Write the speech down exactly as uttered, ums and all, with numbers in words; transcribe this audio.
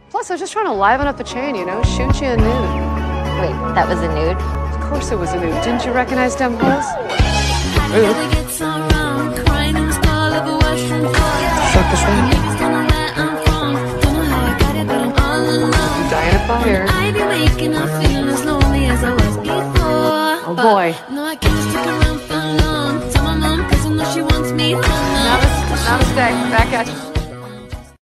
Plus, I was just trying to liven up the chain, you know, shoot you a nude. Wait, that was a nude? Of course it was a nude. Didn't you recognize them hoes? Suck this one. I'm dying of fire. Oh boy. Namaste. Back at you.